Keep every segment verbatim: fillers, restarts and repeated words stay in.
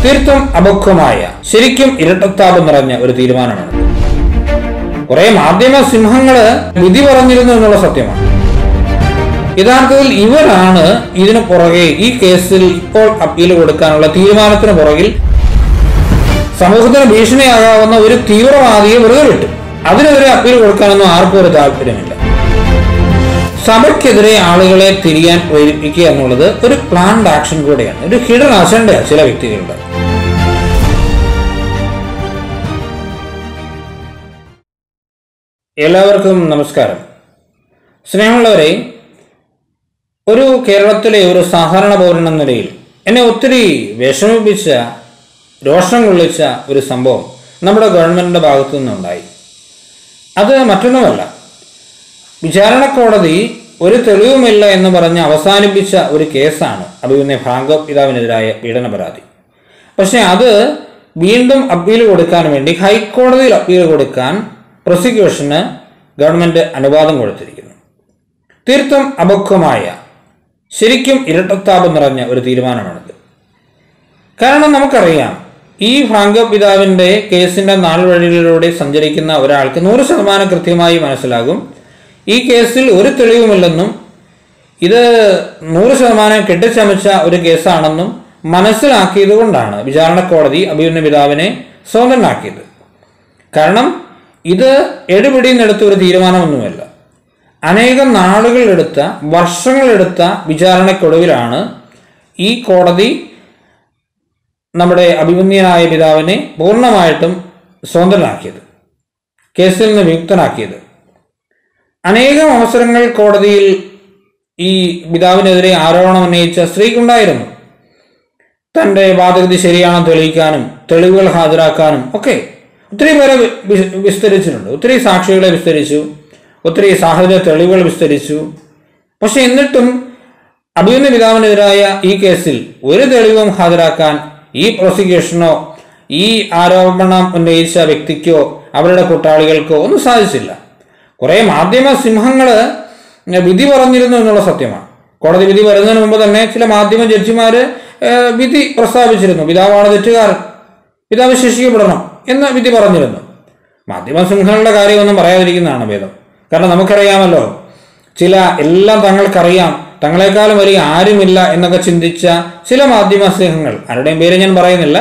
തീർത്തും അപക്വമായ ശരിക്കും ഇരട്ടത്താപം നിറഞ്ഞ ഒരു തീരുമാനമാണ്. കുറെ മാധ്യമ സിംഹങ്ങള് വിധി പറഞ്ഞിരുന്നു എന്നുള്ള സത്യമാണ്. യഥാർത്ഥത്തിൽ ഇവരാണ് ഇതിനു പുറകെ, ഈ കേസിൽ ഇപ്പോൾ അപ്പീൽ കൊടുക്കാനുള്ള തീരുമാനത്തിന് പുറകിൽ സമൂഹത്തിന് ഭീഷണിയാകാവുന്ന ഒരു തീവ്രവാദിയെ വെറുതെ വിട്ടു. അതിനെതിരെ അപ്പീൽ കൊടുക്കാനൊന്നും ആർക്കും ഒരു താല്പര്യമില്ല. സഭയ്ക്കെതിരെ ആളുകളെ തിരിയാൻ പ്രേരിപ്പിക്കുക എന്നുള്ളത് ഒരു പ്ലാൻഡ് ആക്ഷൻ കൂടെയാണ്, ഒരു ഹിഡൻ അജണ്ടയാണ് ചില വ്യക്തികളുടെ. എല്ലാവർക്കും നമസ്കാരം. സ്നേഹമുള്ളവരെ, ഒരു കേരളത്തിലെ ഒരു സാധാരണ പൗരൻ എന്ന നിലയിൽ എന്നെ ഒത്തിരി വിഷമിപ്പിച്ച, രോഷം കൊള്ളിച്ച ഒരു സംഭവം നമ്മുടെ ഗവൺമെന്റിന്റെ ഭാഗത്തു നിന്നുണ്ടായി. അത് മറ്റൊന്നുമല്ല, വിചാരണ കോടതി ഒരു തെളിവുമില്ല എന്ന് പറഞ്ഞ് അവസാനിപ്പിച്ച ഒരു കേസാണ് അഭിമന്യ ഫ്രാങ്കോ പിതാവിനെതിരായ പീഡന പരാതി. പക്ഷെ അത് വീണ്ടും അപ്പീൽ കൊടുക്കാൻ വേണ്ടി ഹൈക്കോടതിയിൽ അപ്പീൽ കൊടുക്കാൻ പ്രോസിക്യൂഷന് ഗവൺമെന്റ് അനുവാദം കൊടുത്തിരിക്കുന്നു. തീർത്തും അപക്വമായ ശരിക്കും ഇരട്ടത്താപം നിറഞ്ഞ ഒരു തീരുമാനമാണിത്. കാരണം നമുക്കറിയാം, ഈ ഫ്രാങ്കോ പിതാവിൻ്റെ കേസിൻ്റെ നാൾവഴികളിലൂടെ സഞ്ചരിക്കുന്ന ഒരാൾക്ക് നൂറ് ശതമാനം കൃത്യമായി മനസ്സിലാകും ഈ കേസിൽ ഒരു തെളിവുമില്ലെന്നും ഇത് നൂറ് ശതമാനം കെട്ടിച്ചമച്ച ഒരു കേസാണെന്നും മനസ്സിലാക്കിയത് കൊണ്ടാണ് വിചാരണ കോടതി അഭിമന്യ പിതാവിനെ സ്വതന്ത്രനാക്കിയത്. കാരണം ഇത് എടുപിടിയെന്നെടുത്ത ഒരു തീരുമാനമൊന്നുമല്ല. അനേകം നാളുകളെടുത്ത, വർഷങ്ങളെടുത്ത വിചാരണയ്ക്കൊടുവിലാണ് ഈ കോടതി നമ്മുടെ അഭിമന്യനായ പിതാവിനെ പൂർണ്ണമായിട്ടും സ്വതന്ത്രനാക്കിയത്, കേസിൽ നിന്ന് വിമുക്തനാക്കിയത്. അനേകം അവസരങ്ങൾ കോടതിയിൽ ഈ പിതാവിനെതിരെ ആരോപണം ഉന്നയിച്ച സ്ത്രീക്കുണ്ടായിരുന്നു. തൻ്റെ വാദഗതി ശരിയാണെന്ന് തെളിയിക്കാനും തെളിവുകൾ ഹാജരാക്കാനും ഒക്കെ ഒത്തിരി പേരെ വിസ്തരിച്ചിട്ടുണ്ട്. ഒത്തിരി സാക്ഷികളെ വിസ്തരിച്ചു, ഒത്തിരി സാഹചര്യ തെളിവുകൾ വിസ്തരിച്ചു. പക്ഷെ എന്നിട്ടും അഭിമന്യ പിതാവിനെതിരായ ഈ കേസിൽ ഒരു തെളിവും ഹാജരാക്കാൻ ഈ പ്രോസിക്യൂഷനോ ഈ ആരോപണം ഉന്നയിച്ച വ്യക്തിക്കോ അവരുടെ കൂട്ടാളികൾക്കോ ഒന്നും സാധിച്ചില്ല. കുറെ മാധ്യമ സിംഹങ്ങള് വിധി പറഞ്ഞിരുന്നു എന്നുള്ള സത്യമാണ്. കോടതി വിധി വരുന്നതിന് മുമ്പ് തന്നെ ചില മാധ്യമ ജഡ്ജിമാര് വിധി പ്രസ്താവിച്ചിരുന്നു. പിതാവാണ് തെറ്റുകാരൻ, പിതാവ് ശിക്ഷിക്കപ്പെടണം എന്ന് വിധി പറഞ്ഞിരുന്നു. മാധ്യമ സിംഹങ്ങളുടെ കാര്യമൊന്നും പറയാതിരിക്കുന്നതാണ് ഭേദം. കാരണം നമുക്കറിയാമല്ലോ, ചില എല്ലാം തങ്ങൾക്കറിയാം, തങ്ങളെക്കാളും വലിയ ആരുമില്ല എന്നൊക്കെ ചിന്തിച്ച ചില മാധ്യമ സിംഹങ്ങൾ, ആരുടെയും പേര് ഞാൻ പറയുന്നില്ല,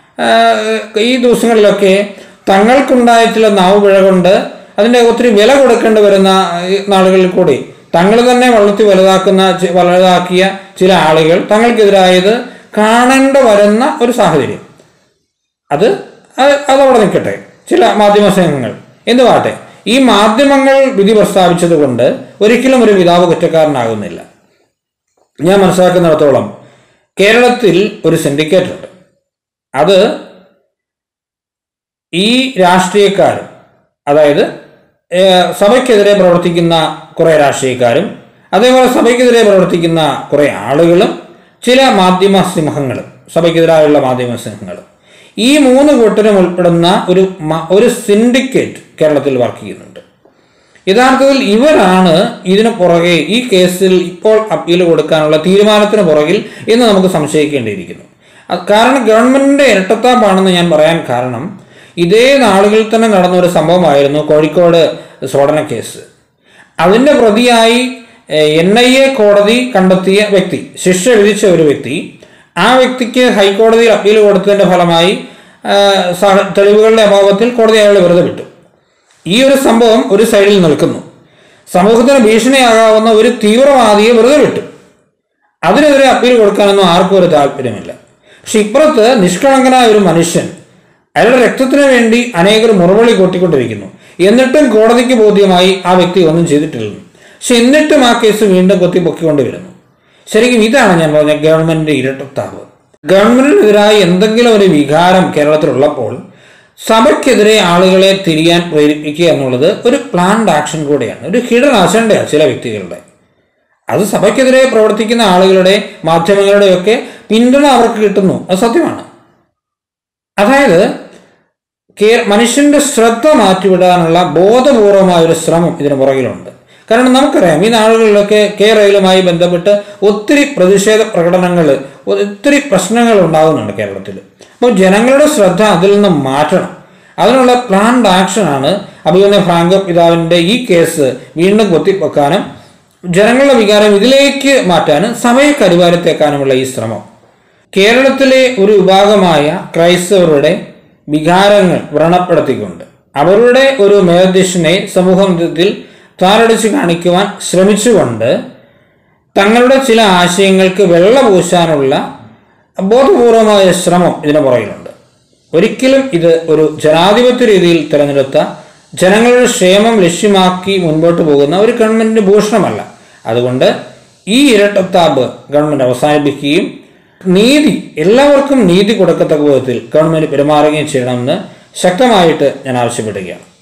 ഈ ദിവസങ്ങളിലൊക്കെ തങ്ങൾക്കുണ്ടായ ചില നാവുപിഴ കൊണ്ട് അതിൻ്റെ ഒത്തിരി വില കൊടുക്കേണ്ടി വരുന്ന നാളുകളിൽ കൂടി തങ്ങൾ തന്നെ വളർത്തി വലുതാക്കുന്ന വലുതാക്കിയ ചില ആളുകൾ തങ്ങൾക്കെതിരായത് കാണേണ്ടി വരുന്ന ഒരു സാഹചര്യം. അത് അതവിടെ നിൽക്കട്ടെ. ചില മാധ്യമ സംഘങ്ങൾ എന്തുവാട്ടെ, ഈ മാധ്യമങ്ങൾ വിധി പ്രസ്താവിച്ചത് കൊണ്ട് ഒരിക്കലും ഒരു പിതാവ് കുറ്റക്കാരനാകുന്നില്ല. ഞാൻ മനസ്സിലാക്കുന്നിടത്തോളം കേരളത്തിൽ ഒരു സിൻഡിക്കേറ്റ് ഉണ്ട്. അത് ഈ രാഷ്ട്രീയക്കാരും, അതായത് സഭയ്ക്കെതിരെ പ്രവർത്തിക്കുന്ന കുറേ രാഷ്ട്രീയക്കാരും അതേപോലെ സഭയ്ക്കെതിരെ പ്രവർത്തിക്കുന്ന കുറേ ആളുകളും ചില മാധ്യമ സിംഹങ്ങളും, സഭയ്ക്കെതിരായുള്ള മാധ്യമ സിംഹങ്ങളും, ഈ മൂന്ന് കൂട്ടരും ഉൾപ്പെടുന്ന ഒരു ഒരു സിൻഡിക്കേറ്റ് കേരളത്തിൽ വർക്ക് ചെയ്യുന്നുണ്ട്. യഥാർത്ഥത്തിൽ ഇവരാണ് ഇതിനു പുറകെ, ഈ കേസിൽ ഇപ്പോൾ അപ്പീൽ കൊടുക്കാനുള്ള തീരുമാനത്തിന് പുറകിൽ എന്ന് നമുക്ക് സംശയിക്കേണ്ടിയിരിക്കുന്നു. കാരണം ഗവൺമെന്റിന്റെ ഇരട്ടത്താപ്പാണെന്ന് ഞാൻ പറയാൻ കാരണം, ഇതേ നാളുകളിൽ തന്നെ നടന്ന ഒരു സംഭവമായിരുന്നു കോഴിക്കോട് സ്ഫോടന കേസ്. അതിൻ്റെ പ്രതിയായി എൻ ഐ എ കോടതി കണ്ടെത്തിയ വ്യക്തി, ശിക്ഷ വിധിച്ച ഒരു വ്യക്തി, ആ വ്യക്തിക്ക് ഹൈക്കോടതിയിൽ അപ്പീൽ കൊടുത്തതിൻ്റെ ഫലമായി തെളിവുകളുടെ അഭാവത്തിൽ കോടതി അയാളെ വെറുതെ വിട്ടു. ഈ ഒരു സംഭവം ഒരു സൈഡിൽ നിൽക്കുന്നു. സമൂഹത്തിന് ഭീഷണിയാകാവുന്ന ഒരു തീവ്രവാദിയെ വെറുതെ വിട്ടു. അതിനെതിരെ അപ്പീൽ കൊടുക്കാനൊന്നും ആർക്കും ഒരു താല്പര്യമില്ല. പക്ഷെ ഇപ്പുറത്ത് നിഷ്കളങ്കനായ ഒരു മനുഷ്യൻ, അയാളുടെ രക്തത്തിന് വേണ്ടി അനേകർ മുറവിളി കൂട്ടിക്കൊണ്ടിരിക്കുന്നു. എന്നിട്ടും കോടതിക്ക് ബോധ്യമായി ആ വ്യക്തി ഒന്നും ചെയ്തിട്ടില്ലെന്ന്. പക്ഷെ എന്നിട്ടും ആ കേസ് വീണ്ടും കൊത്തി പൊക്കിക്കൊണ്ടുവരുന്നു. ശരിക്കും ഇതാണ് ഞാൻ പറഞ്ഞ ഗവൺമെന്റിന്റെ ഇരട്ടത്താവ്. ഗവൺമെന്റിനെതിരായി എന്തെങ്കിലും ഒരു വികാരം കേരളത്തിലുള്ളപ്പോൾ സഭയ്ക്കെതിരെ ആളുകളെ തിരിയാൻ പ്രേരിപ്പിക്കുക എന്നുള്ളത് ഒരു പ്ലാൻഡ് ആക്ഷൻ കൂടെയാണ്, ഒരു ഹിഡൻ അജണ്ടയാണ് ചില വ്യക്തികളുടെ. അത് സഭയ്ക്കെതിരെ പ്രവർത്തിക്കുന്ന ആളുകളുടെ, മാധ്യമങ്ങളുടെയൊക്കെ പിന്തുണ അവർക്ക് കിട്ടുന്നു, അത് സത്യമാണ്. അതായത് മനുഷ്യന്റെ ശ്രദ്ധ മാറ്റിവിടാനുള്ള ബോധപൂർവമായ ഒരു ശ്രമം ഇതിന് പുറകിലുണ്ട്. കാരണം നമുക്കറിയാം, ഈ നാളുകളിലൊക്കെ കെ റെയിലുമായി ബന്ധപ്പെട്ട് ഒത്തിരി പ്രതിഷേധ പ്രകടനങ്ങൾ, ഒത്തിരി പ്രശ്നങ്ങൾ ഉണ്ടാകുന്നുണ്ട് കേരളത്തിൽ. അപ്പോൾ ജനങ്ങളുടെ ശ്രദ്ധ അതിൽ നിന്ന് മാറ്റണം. അതിനുള്ള പ്ലാൻഡ് ആക്ഷനാണ് അഭിമന്യ ഫ്രാങ്കോ പിതാവിൻ്റെ ഈ കേസ് വീണ്ടും കൊത്തിപ്പൊക്കാനും ജനങ്ങളുടെ വികാരം ഇതിലേക്ക് മാറ്റാനും സമയക്കരിവാരത്തേക്കാനുമുള്ള ഈ ശ്രമം. കേരളത്തിലെ ഒരു വിഭാഗമായ ക്രൈസ്തവരുടെ വികാരങ്ങൾ വ്രണപ്പെടുത്തിക്കൊണ്ട് അവരുടെ ഒരു മേലധ്യക്ഷനെ സമൂഹത്തിൽ താറടിച്ച് കാണിക്കുവാൻ ശ്രമിച്ചുകൊണ്ട് തങ്ങളുടെ ചില ആശയങ്ങൾക്ക് വെള്ള പൂശാനുള്ള ബോധപൂർവമായ ശ്രമം ഇതിന് പുറകിലുണ്ട്. ഒരിക്കലും ഇത് ഒരു ജനാധിപത്യ രീതിയിൽ തിരഞ്ഞെടുത്ത ജനങ്ങളുടെ ക്ഷേമം ലക്ഷ്യമാക്കി മുൻപോട്ട് പോകുന്ന ഒരു ഗവൺമെന്റിന്റെ ഭൂഷണമല്ല. അതുകൊണ്ട് ഈ ഇരട്ടത്താപ്പ് ഗവൺമെന്റ് അവസാനിപ്പിക്കുകയും നീതി എല്ലാവർക്കും നീതി കൊടുക്കത്തക്ക വിധത്തിൽ ഗവൺമെന്റ് പെരുമാറുകയും ചെയ്യണമെന്ന് ശക്തമായിട്ട് ഞാൻ ആവശ്യപ്പെടുകയാണ്.